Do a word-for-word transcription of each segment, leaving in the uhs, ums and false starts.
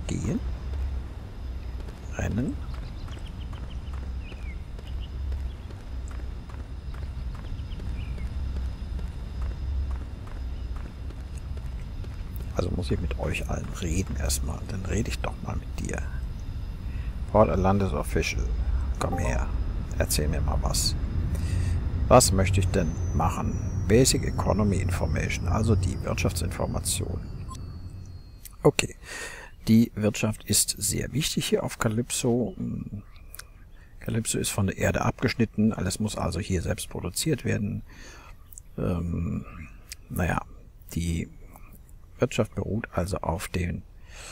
gehen. Rennen. Also muss ich mit euch allen reden erstmal. Dann rede ich doch mal mit dir. Port Atlantis Official. Komm her. Erzähl mir mal was. Was möchte ich denn machen? Basic Economy Information, also die Wirtschaftsinformation. Okay. Die Wirtschaft ist sehr wichtig hier auf Calypso. Calypso ist von der Erde abgeschnitten. Alles muss also hier selbst produziert werden. Ähm, naja, die Wirtschaft beruht also auf den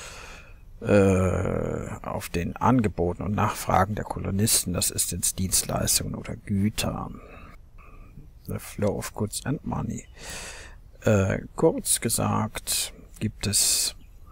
äh, auf den Angeboten und Nachfragen der Kolonisten. Das ist jetzt Dienstleistungen oder Güter. The flow of goods and money. Äh, kurz gesagt gibt es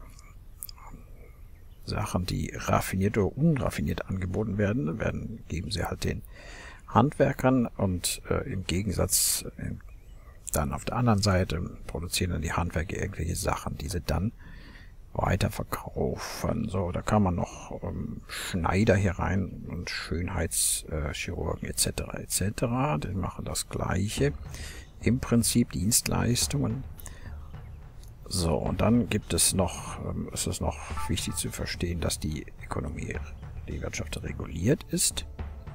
Sachen, die raffiniert oder unraffiniert angeboten werden, werden geben sie halt den Handwerkern und äh, im Gegensatz äh, dann auf der anderen Seite produzieren dann die Handwerker irgendwelche Sachen, die sie dann weiterverkaufen. So, da kann man noch ähm, Schneider hier rein und Schönheitschirurgen et cetera et cetera. Die machen das Gleiche. Im Prinzip Dienstleistungen. So, und dann gibt es noch, ähm, ist es noch wichtig zu verstehen, dass die Ökonomie, die Wirtschaft reguliert ist.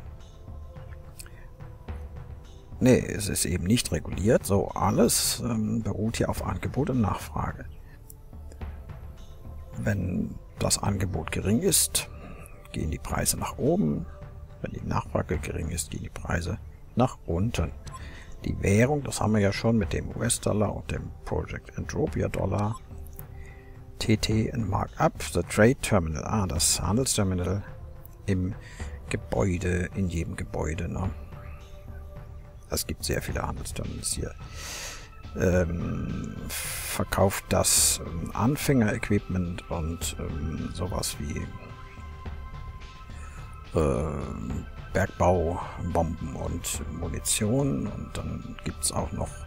Nee, es ist eben nicht reguliert. So, alles ähm, beruht hier auf Angebot und Nachfrage. Wenn das Angebot gering ist, gehen die Preise nach oben. Wenn die Nachfrage gering ist, gehen die Preise nach unten. Die Währung, das haben wir ja schon mit dem U S-Dollar und dem Project Entropia Dollar. T T and Markup, the Trade Terminal. Ah, das Handelsterminal im Gebäude, in jedem Gebäude, ne? Es gibt sehr viele Handelsterminals hier. Ähm, verkauft das ähm, Anfänger-Equipment und ähm, sowas wie ähm, Bergbau, Bomben und Munition. Und dann gibt es auch noch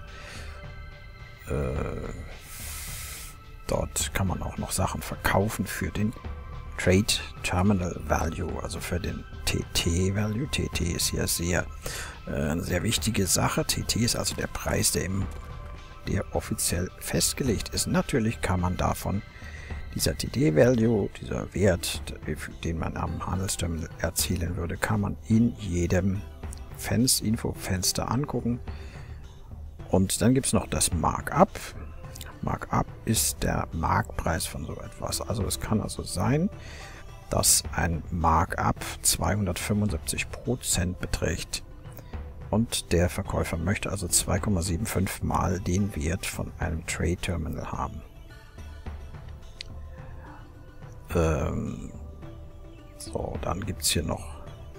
äh, dort kann man auch noch Sachen verkaufen für den Trade Terminal Value, also für den T T Value. T T ist hier sehr äh, eine sehr wichtige Sache. T T ist also der Preis, der im der offiziell festgelegt ist. Natürlich kann man davon dieser T T Value, dieser Wert, den man am Handelsterminal erzielen würde, kann man in jedem Fenster, Infofenster angucken. Und dann gibt es noch das Markup. Markup ist der Marktpreis von so etwas. Also es kann also sein, dass ein Markup zweihundertfünfundsiebzig Prozent beträgt. Und der Verkäufer möchte also zwei Komma fünfundsiebzig mal den Wert von einem Trade Terminal haben. Ähm, so, dann gibt es hier noch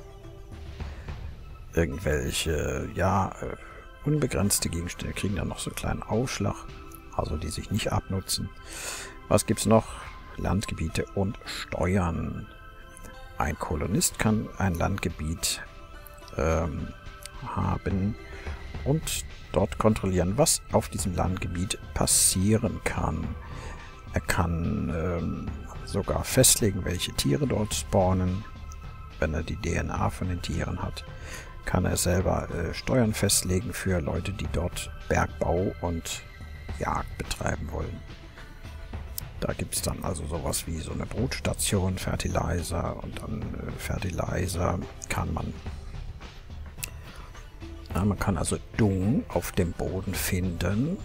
irgendwelche, ja, äh, unbegrenzte Gegenstände, kriegen dann noch so einen kleinen Aufschlag, also die sich nicht abnutzen. Was gibt es noch? Landgebiete und Steuern. Ein Kolonist kann ein Landgebiet ähm, haben und dort kontrollieren, was auf diesem Landgebiet passieren kann. Er kann ähm, sogar festlegen, welche Tiere dort spawnen. Wenn er die D N A von den Tieren hat, kann er selber äh, Steuern festlegen für Leute, die dort Bergbau und Jagd betreiben wollen. Da gibt es dann also sowas wie so eine Brutstation, Fertilizer, und dann äh, Fertilizer kann man ja, man kann also Dung auf dem Boden finden.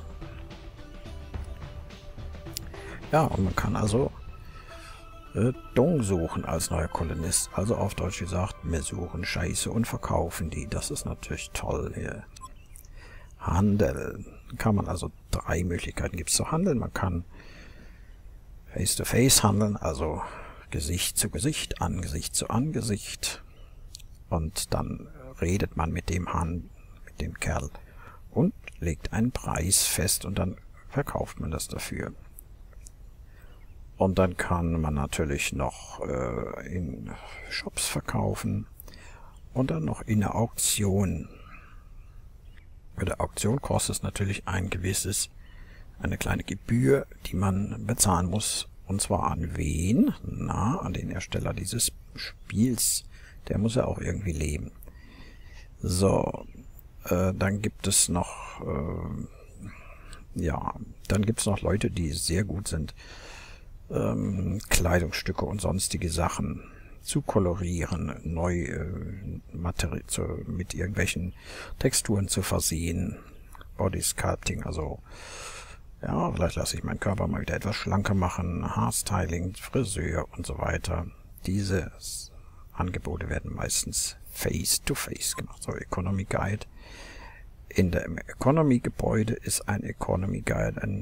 Ja, und man kann also äh, Dung suchen als neuer Kolonist. Also auf Deutsch gesagt, wir suchen Scheiße und verkaufen die. Das ist natürlich toll hier. Handel. Kann man also drei Möglichkeiten gibt es zu handeln. Man kann Face-to-Face handeln, also Gesicht zu Gesicht, Angesicht zu Angesicht. Und dann redet man mit dem Han, mit dem Kerl und legt einen Preis fest und dann verkauft man das dafür. Und dann kann man natürlich noch äh, in Shops verkaufen und dann noch in der Auktion. Bei der Auktion kostet es natürlich ein gewisses, eine kleine Gebühr, die man bezahlen muss, Und zwar an wen? Na, an den Ersteller dieses Spiels. Der muss ja auch irgendwie leben. So, äh, dann gibt es noch, äh, ja, dann gibt es noch Leute, die sehr gut sind, ähm, Kleidungsstücke und sonstige Sachen zu kolorieren, neu äh, Materie zu, mit irgendwelchen Texturen zu versehen. Body Sculpting, also ja, vielleicht lasse ich meinen Körper mal wieder etwas schlanker machen, Haarstyling, Friseur und so weiter. Diese Angebote werden meistens face-to-face gemacht. So, Economy Guide. In dem Economy-Gebäude ist ein Economy Guide. Ein,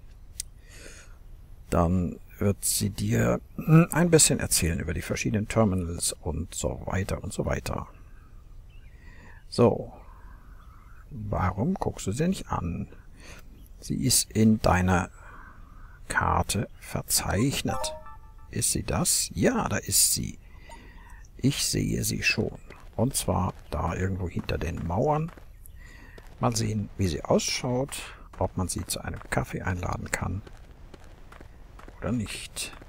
dann wird sie dir ein bisschen erzählen über die verschiedenen Terminals und so weiter und so weiter. So, warum guckst du sie nicht an? Sie ist in deiner Karte verzeichnet. Ist sie das? Ja, da ist sie. Ich sehe sie schon. Und zwar da irgendwo hinter den Mauern. Mal sehen, wie sie ausschaut, ob man sie zu einem Kaffee einladen kann oder nicht.